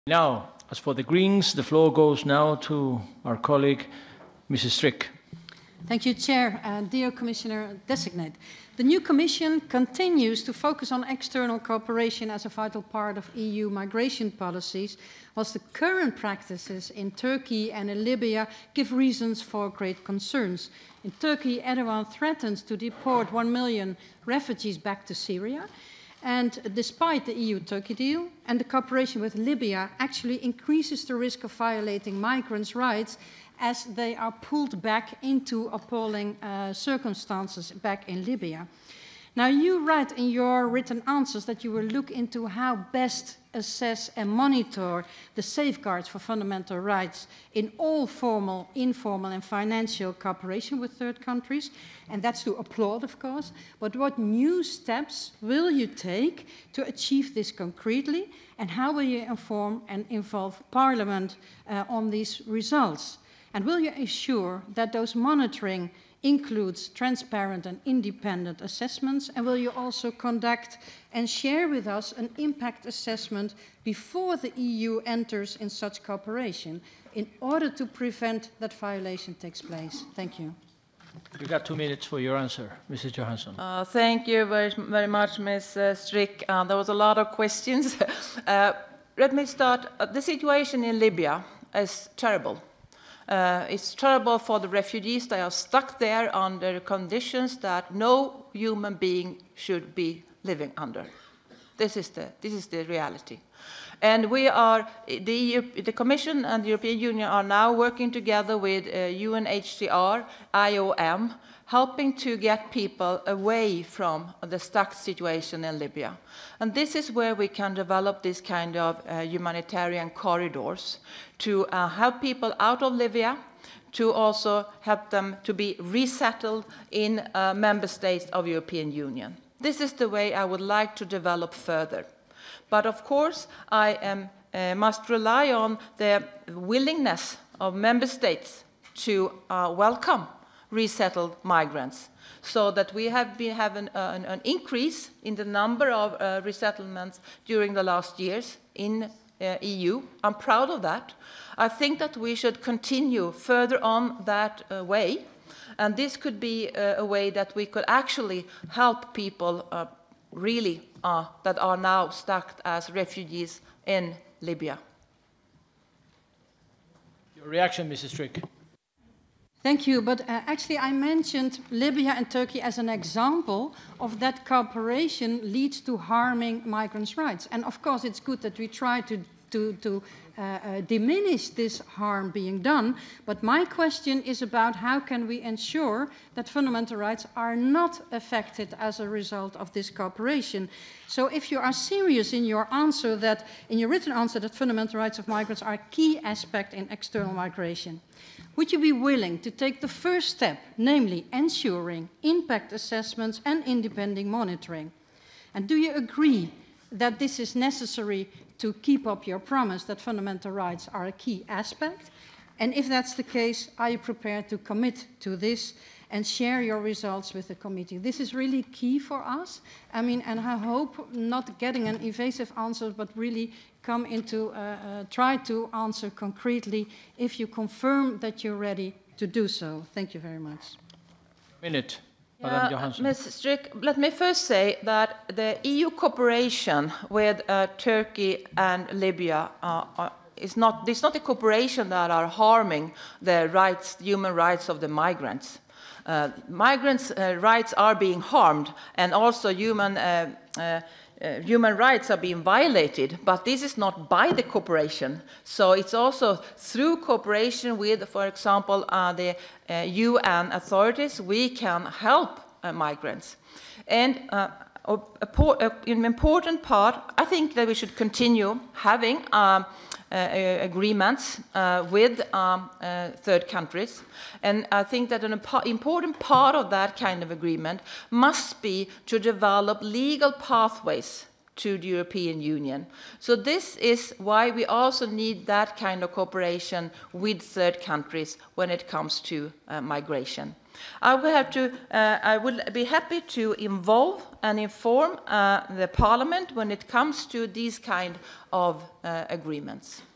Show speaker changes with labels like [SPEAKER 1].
[SPEAKER 1] Now, as for the Greens, the floor goes now to our colleague, Mrs. Strick.
[SPEAKER 2] Thank you, Chair. Dear Commissioner-designate, the new Commission continues to focus on external cooperation as a vital part of EU migration policies, whilst the current practices in Turkey and in Libya give reasons for great concerns. In Turkey, Erdogan threatens to deport 1 million refugees back to Syria. And despite the EU-Turkey deal, and the cooperation with Libya actually increases the risk of violating migrants' rights as they are pulled back into appalling circumstances back in Libya. Now, you write in your written answers that you will look into how best assess and monitor the safeguards for fundamental rights in all formal, informal and financial cooperation with third countries. And that's to applaud, of course. But what new steps will you take to achieve this concretely? And how will you inform and involve Parliament on these results? And will you ensure that those monitoring includes transparent and independent assessments? And will you also conduct and share with us an impact assessment before the EU enters in such cooperation in order to prevent that violation takes place? Thank you.
[SPEAKER 1] You got 2 minutes for your answer, Mrs. Johansson.
[SPEAKER 3] Thank you very much, Ms. Strick. There was a lot of questions. Let me start. The situation in Libya is terrible. It's terrible for the refugees. They are stuck there under conditions that no human being should be living under. This is the reality. And we are, the Commission and the European Union are now working together with UNHCR, IOM, helping to get people away from the stuck situation in Libya. And this is where we can develop this kind of humanitarian corridors to help people out of Libya, to also help them to be resettled in member states of the European Union. This is the way I would like to develop further. But of course, I must rely on the willingness of member states to welcome resettled migrants, so that we have an increase in the number of resettlements during the last years in EU. I'm proud of that. I think that we should continue further on that way, and this could be a way that we could actually help people really that are now stuck as refugees in Libya.
[SPEAKER 1] Your reaction, Mrs. Strick.
[SPEAKER 2] Thank you, but actually I mentioned Libya and Turkey as an example of that cooperation leads to harming migrants' rights. And of course it's good that we try to diminish this harm being done, but my question is about how can we ensure that fundamental rights are not affected as a result of this cooperation. So if you are serious in your answer that, in your written answer, that fundamental rights of migrants are a key aspect in external migration, would you be willing to take the first step, namely ensuring impact assessments and independent monitoring? And do you agree that this is necessary to keep up your promise that fundamental rights are a key aspect? And if that's the case, are you prepared to commit to this and share your results with the committee? This is really key for us. I mean, and I hope not getting an evasive answer, but really come into, try to answer concretely if you confirm that you're ready to do so. Thank you very much.
[SPEAKER 1] Minute. Madam Johansson.
[SPEAKER 3] Ms. Strick, let me first say that the EU cooperation with Turkey and Libya it's not a cooperation that are harming the rights, human rights of the migrants. Migrants' rights are being harmed, and also human rights are being violated, but this is not by the cooperation. So it's also through cooperation with, for example, the UN authorities, we can help migrants. And an important part, I think that we should continue having agreements with third countries. And I think that an important part of that kind of agreement must be to develop legal pathways to the European Union. So this is why we also need that kind of cooperation with third countries when it comes to migration. I will be happy to involve and inform the Parliament when it comes to these kind of agreements.